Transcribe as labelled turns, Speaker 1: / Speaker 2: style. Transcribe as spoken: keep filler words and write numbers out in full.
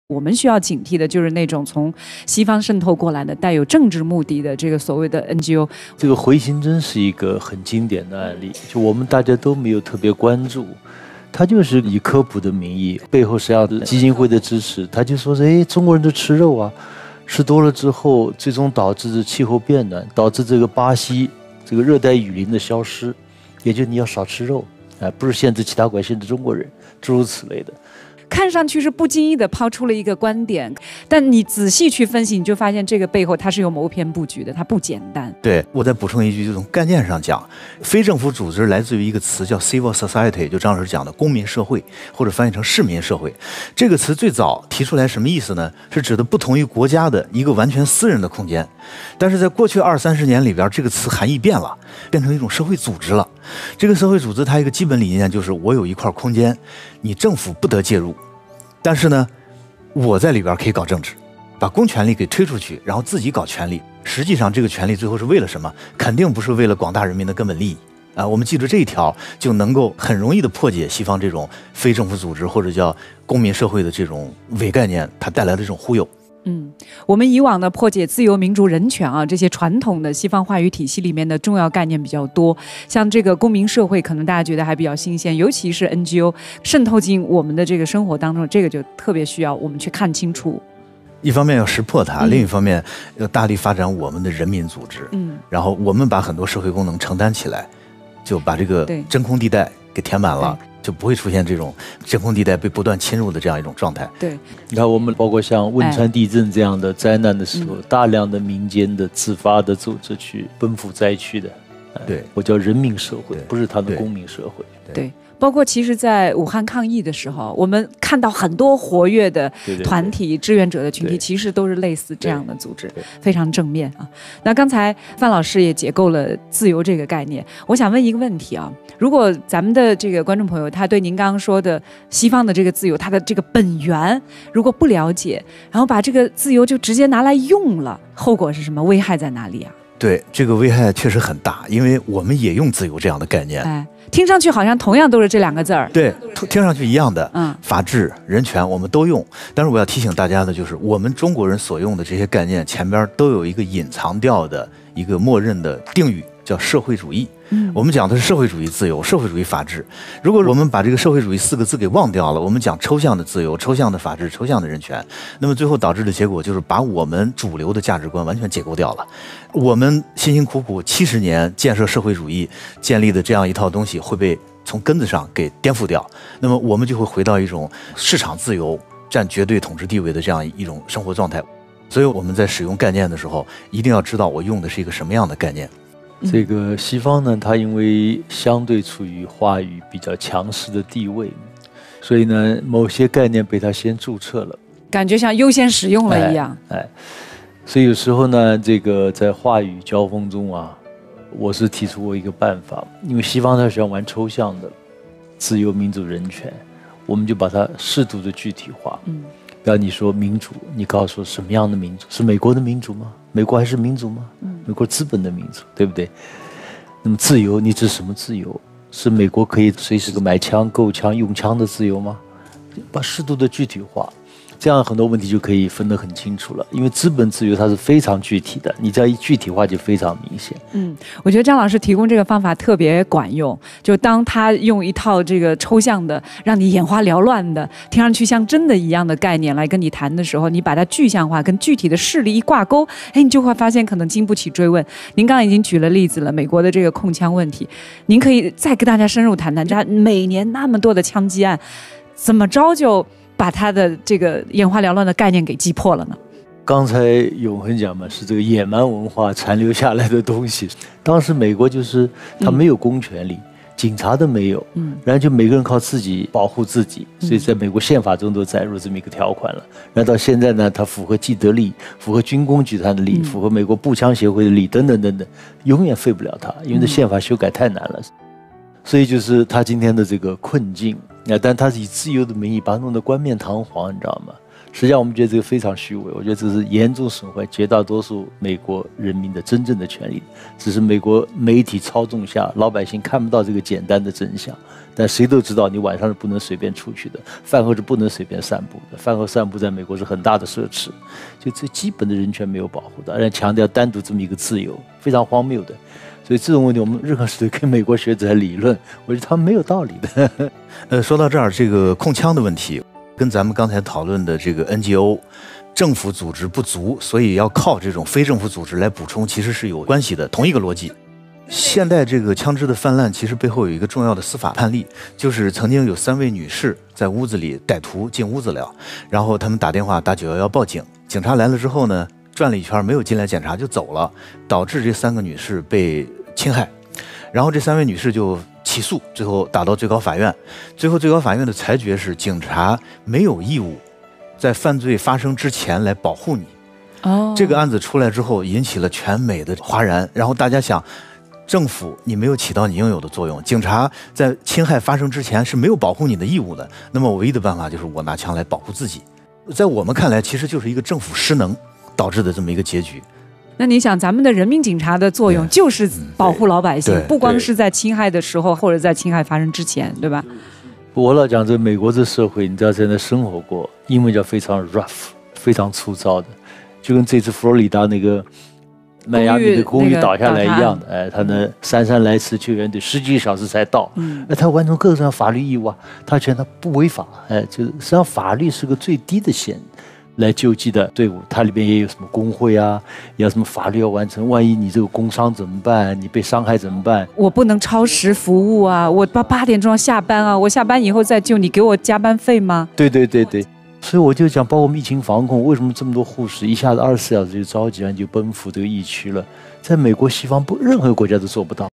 Speaker 1: 我们需要警惕的就是那种从西方渗透过来的带有政治目的的这个所谓的 N G O。
Speaker 2: 这个回形针是一个很经典的案例，就我们大家都没有特别关注，他就是以科普的名义，背后实际上基金会的支持，他就说哎，中国人都吃肉啊，吃多了之后最终导致气候变暖，导致这个巴西这个热带雨林的消失，也就是你要少吃肉啊，不是限制其他国家，限制中国人，诸如此类的。
Speaker 1: 看上去是不经意的抛出了一个观点，但你仔细去分析，你就发现这个背后它是有谋篇布局的，它不简单。
Speaker 3: 对，我再补充一句，就从概念上讲，非政府组织来自于一个词叫 civil society， 就张老师讲的公民社会，或者翻译成市民社会。这个词最早提出来什么意思呢？是指的不同于国家的一个完全私人的空间。但是在过去二三十年里边，这个词含义变了，变成一种社会组织了。这个社会组织它一个基本理念就是，我有一块空间，你政府不得介入，但是呢，我在里边可以搞政治，把公权力给推出去，然后自己搞权力。实际上这个权力最后是为了什么？肯定不是为了广大人民的根本利益啊！我们记住这一条，就能够很容易的破解西方这种非政府组织或者叫公民社会的这种伪概念，它带来的这种忽悠。
Speaker 1: 嗯，我们以往的破解自由、民主、人权啊，这些传统的西方话语体系里面的重要概念比较多。像这个公民社会，可能大家觉得还比较新鲜，尤其是 N G O 渗透进我们的这个生活当中，这个就特别需要我们去看清楚。
Speaker 3: 一方面要识破它，嗯、另一方面要大力发展我们的人民组织。嗯，然后我们把很多社会功能承担起来，就把这个真空地带给填满了。就不会出现这种真空地带被不断侵入的这样一种状态。
Speaker 1: 对，
Speaker 2: 你看我们包括像汶川地震这样的灾难的时候，哎、大量的民间的自发的组织去奔赴灾区的，
Speaker 3: 对，
Speaker 2: 我叫人民社会，不是他的公民社会。
Speaker 1: 对。对，包括其实在武汉抗疫的时候，我们看到很多活跃的团体、对对对志愿者的群体，其实都是类似这样的组织，非常正面啊。那刚才范老师也解构了自由这个概念，我想问一个问题啊，如果咱们的这个观众朋友他对您刚刚说的西方的这个自由，它的这个本源如果不了解，然后把这个自由就直接拿来用了，后果是什么？危害在哪里啊？
Speaker 3: 对，这个危害确实很大，因为我们也用自由这样的概念。
Speaker 1: 哎，听上去好像同样都是这两个字儿。
Speaker 3: 对，听上去一样的。嗯，法治、人权我们都用，但是我要提醒大家的就是，我们中国人所用的这些概念前边都有一个隐藏掉的一个默认的定语，叫社会主义。嗯，我们讲的是社会主义自由、社会主义法治。如果我们把这个社会主义四个字给忘掉了，我们讲抽象的自由、抽象的法治、抽象的人权，那么最后导致的结果就是把我们主流的价值观完全解构掉了。我们辛辛苦苦七十年建设社会主义建立的这样一套东西会被从根子上给颠覆掉，那么我们就会回到一种市场自由占绝对统治地位的这样一种生活状态。所以我们在使用概念的时候，一定要知道我用的是一个什么样的概念。
Speaker 2: 这个西方呢，它因为相对处于话语比较强势的地位，所以呢，某些概念被它先注册了，
Speaker 1: 感觉像优先使用了一样。
Speaker 2: 哎，哎所以有时候呢，这个在话语交锋中啊，我是提出过一个办法，因为西方它喜欢玩抽象的，自由、民主、人权，我们就把它适度的具体化。嗯。比方你说民主，你告诉我什么样的民主？是美国的民主吗？美国还是民主吗？嗯，美国资本的民主，对不对？那么自由，你指什么自由？是美国可以随时买枪、购枪、用枪的自由吗？把适度的具体化，这样很多问题就可以分得很清楚了。因为资本自由它是非常具体的，你只要一具体化就非常明显。
Speaker 1: 嗯，我觉得张老师提供这个方法特别管用。就当他用一套这个抽象的、让你眼花缭乱的、听上去像真的一样的概念来跟你谈的时候，你把它具象化，跟具体的事例一挂钩，哎，你就会发现可能经不起追问。您刚刚已经举了例子了，美国的这个控枪问题，您可以再跟大家深入谈谈，这每年那么多的枪击案，怎么着就把他的这个眼花缭乱的概念给击破了呢？
Speaker 2: 刚才永恒讲嘛，是这个野蛮文化残留下来的东西。当时美国就是他没有公权力，嗯、警察都没有，嗯，然后就每个人靠自己保护自己，所以在美国宪法中都载入这么一个条款了。然后到现在呢，它符合既得利，符合军工集团的利，嗯、符合美国步枪协会的利，等等等等，永远废不了它，因为这宪法修改太难了。所以就是他今天的这个困境，但他是以自由的名义把它弄得冠冕堂皇，你知道吗？ 实际上我们觉得这个非常虚伪，我觉得这是严重损坏绝大多数美国人民的真正的权利，只是美国媒体操纵下，老百姓看不到这个简单的真相。但谁都知道，你晚上是不能随便出去的，饭后是不能随便散步的，饭后散步在美国是很大的奢侈，就最基本的人权没有保护的，而且强调单独这么一个自由，非常荒谬的。所以这种问题，我们任何事都跟美国学者理论，我觉得他们没有道理的。
Speaker 3: 呃，说到这儿，这个控枪的问题，跟咱们刚才讨论的这个 N G O 政府组织不足，所以要靠这种非政府组织来补充，其实是有关系的，同一个逻辑。现代这个枪支的泛滥，其实背后有一个重要的司法判例，就是曾经有三位女士在屋子里歹徒进屋子了，然后他们打电话打九一一报警，警察来了之后呢，转了一圈没有进来检查就走了，导致这三个女士被侵害，然后这三位女士就起诉，最后打到最高法院，最后最高法院的裁决是警察没有义务在犯罪发生之前来保护你。
Speaker 1: 哦，
Speaker 3: 这个案子出来之后引起了全美的哗然，然后大家想，政府你没有起到你应有的作用，警察在侵害发生之前是没有保护你的义务的，那么唯一的办法就是我拿枪来保护自己。在我们看来，其实就是一个政府失能导致的这么一个结局。
Speaker 1: 那你想，咱们的人民警察的作用就是保护老百姓，
Speaker 3: 对
Speaker 1: 不光是在侵害的时候，或者在侵害发生之前，对吧？
Speaker 2: 我老讲，这美国这社会，你知道在那生活过，英文叫非常 rough， 非常粗糙的，就跟这次佛罗里达那个迈阿密的公寓倒下来一样的，哎，他呢姗姗来迟救援队十几个小时才到，嗯，哎，他完成各种法律义务啊，他觉得他不违法，哎，就是实际上法律是个最低的线。来救济的队伍，它里边也有什么工会啊，也有什么法律要完成。万一你这个工伤怎么办？你被伤害怎么办？
Speaker 1: 我不能超时服务啊！我八八点钟要下班啊！我下班以后再救你，给我加班费吗？
Speaker 2: 对对对对，所以我就讲，包括我们疫情防控，为什么这么多护士一下子二十四小时就着急完就奔赴这个疫区了？在美国、西方不任何国家都做不到。